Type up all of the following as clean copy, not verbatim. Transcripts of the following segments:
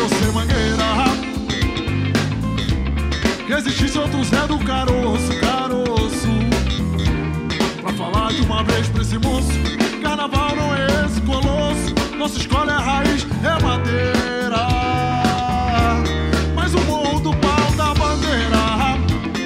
você, Mangueira. Que existisse outro Zé do Caroço, Caroço. Pra falar de uma vez pra esse moço, carnaval não é esse colosso. Nossa escola é raiz, é madeira. Mas o morro do pau da bandeira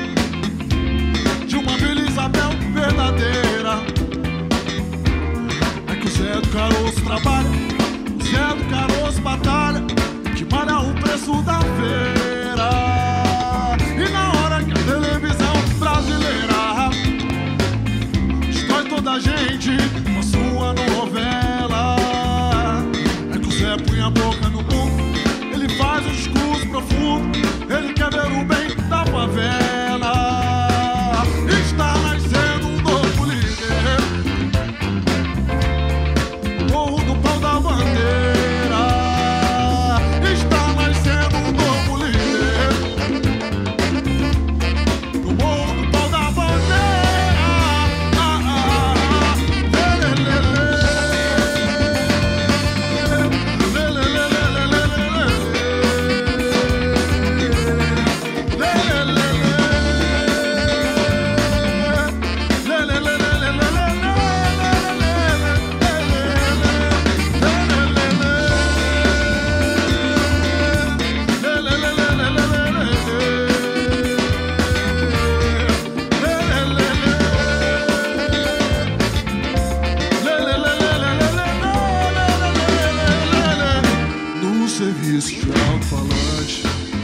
de uma Vila Isabel verdadeira. É que o Zé do Caroço trabalha, o Zé do Caroço batalha, que malha o preço da feira. E na hora que a televisão brasileira destrói toda a gente com a sua novela, é que o Zé põe a boca no mundo, ele faz um discurso profundo, ele quer ver o bem da favela. Está nascendo um novo líder, morro do pau da bandeira. Está nascendo um novo líder, no morro do pau da bandeira. No serviço de alto-falante.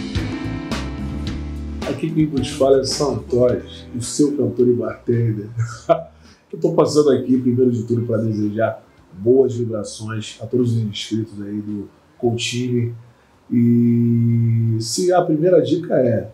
Aqui quem nos fala é Santos, o seu cantor e bartender. Eu tô passando aqui, primeiro de tudo, para desejar boas vibrações a todos os inscritos aí do Contine. E se a primeira dica é: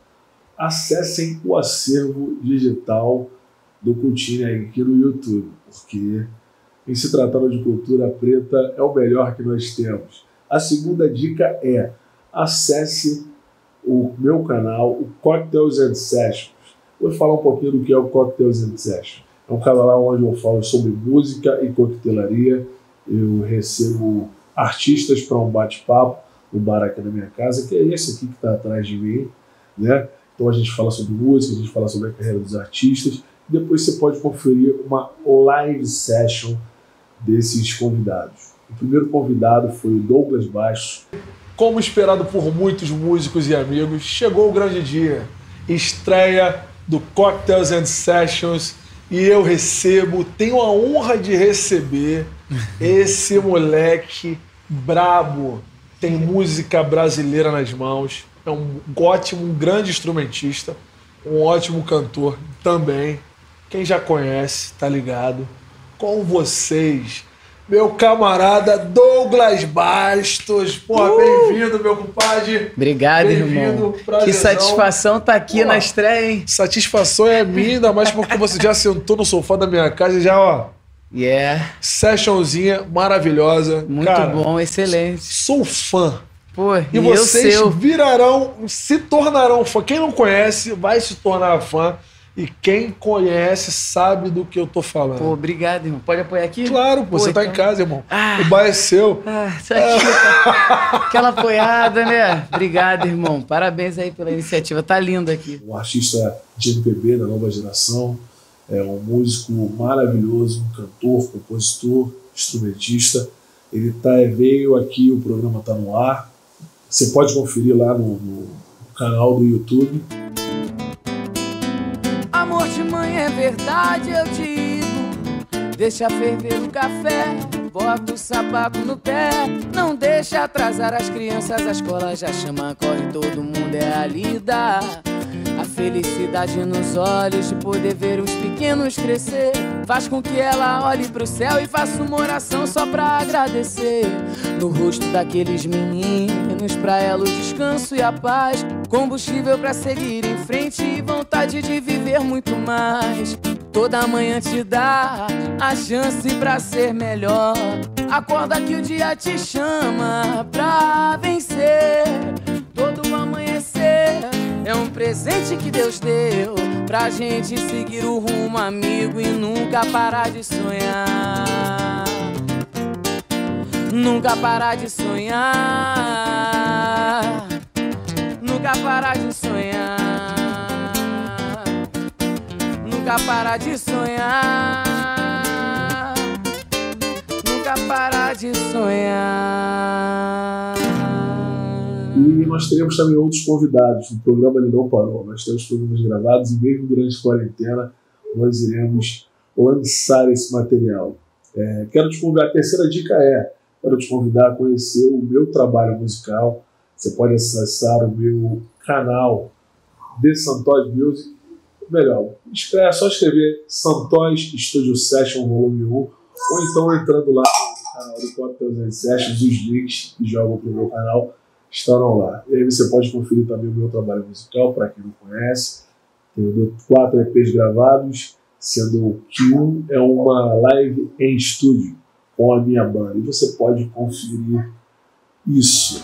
acessem o acervo digital do Contine aqui no YouTube, porque em se tratando de cultura preta é o melhor que nós temos. A segunda dica é: acesse o meu canal, o Cocktails and Sessions. Vou falar um pouquinho do que é o Cocktails and Sessions. É um canal onde eu falo sobre música e coquetelaria. Eu recebo artistas para um bate-papo no bar aqui na minha casa, que é esse aqui que está atrás de mim, né? Então a gente fala sobre música, a gente fala sobre a carreira dos artistas. E depois você pode conferir uma live session desses convidados. O primeiro convidado foi o Douglas Bastos. Como esperado por muitos músicos e amigos, chegou o grande dia. Estreia do Cocktails and Sessions. E eu tenho a honra de receber esse moleque brabo. Tem música brasileira nas mãos. É um ótimo, um grande instrumentista. Um ótimo cantor também. Quem já conhece, tá ligado? Com vocês, meu camarada Douglas Bastos. Porra, bem-vindo, meu compadre. Obrigado, irmão. Prazerzão. Que satisfação tá aqui na estreia, hein? Satisfação é minha, ainda mais porque você já sentou no sofá da minha casa e já, ó... Sessionzinha maravilhosa. Muito cara, bom, excelente. Sou fã. Pô, e vocês se tornarão fã. Quem não conhece, vai se tornar fã. E quem conhece sabe do que eu tô falando. Pô, obrigado, irmão. Pode apoiar aqui? Claro, pô, você tá em casa, irmão. O bar é seu. Isso aqui, aquela apoiada, né? Obrigado, irmão. Parabéns aí pela iniciativa. Tá lindo aqui. Um artista de MPB da nova geração. É um músico maravilhoso, um cantor, compositor, instrumentista. Ele veio aqui, o programa tá no ar. Você pode conferir lá no canal do YouTube. Amor de mãe é verdade, eu digo. Deixa ferver o café, bota o sapato no pé. Não deixa atrasar as crianças, a escola já chama, corre, todo mundo é a lida. A felicidade nos olhos de poder ver os pequenos crescer faz com que ela olhe pro céu e faça uma oração só pra agradecer. No rosto daqueles meninos, pra ela o descanso e a paz, combustível pra seguir em frente e vontade de viver muito mais. Toda manhã te dá a chance pra ser melhor. Acorda que o dia te chama pra vencer. Todo amanhecer é um presente que Deus deu pra gente seguir o rumo amigo e nunca parar de sonhar. Nunca parar de sonhar. parar de sonhar, nunca parar de sonhar. E nós teremos também outros convidados. O programa ele não parou. Nós temos programas gravados e mesmo durante a quarentena nós iremos lançar esse material. Quero te convidar, a terceira dica quero te convidar a conhecer o meu trabalho musical. Você pode acessar o meu canal The Santoys Music. Melhor, é só escrever Santoys Studio Session Volume 1 ou então entrando lá no canal do Cocktails and Sessions, os links que jogam para o meu canal estarão lá. E aí você pode conferir também o meu trabalho musical, para quem não conhece. Tenho 4 EPs gravados, sendo que um é uma live em estúdio com a minha banda. E você pode conferir isso.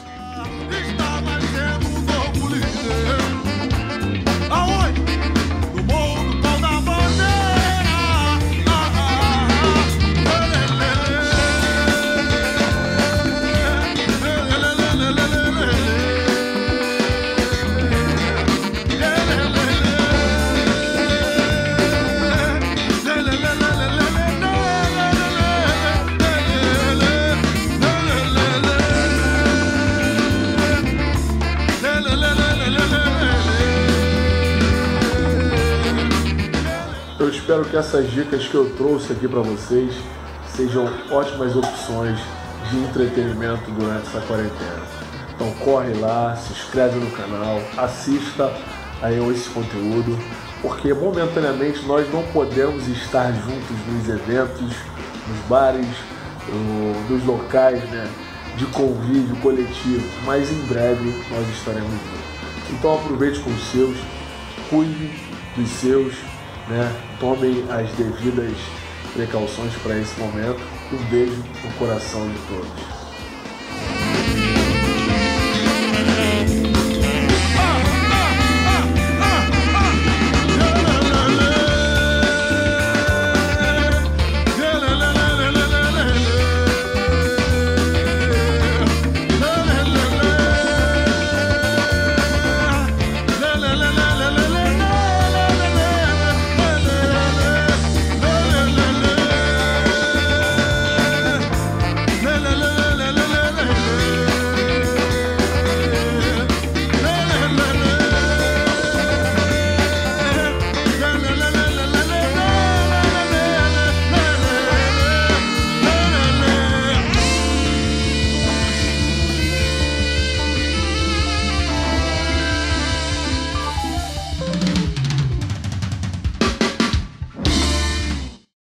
Eu espero que essas dicas que eu trouxe aqui para vocês sejam ótimas opções de entretenimento durante essa quarentena. Então corre lá, se inscreve no canal, assista aí esse conteúdo, porque momentaneamente nós não podemos estar juntos nos eventos, nos bares, nos locais, né, de convívio coletivo, mas em breve nós estaremos juntos. Então aproveite com os seus, cuide dos seus, né? Tomem as devidas precauções para esse momento. Um beijo no coração de todos.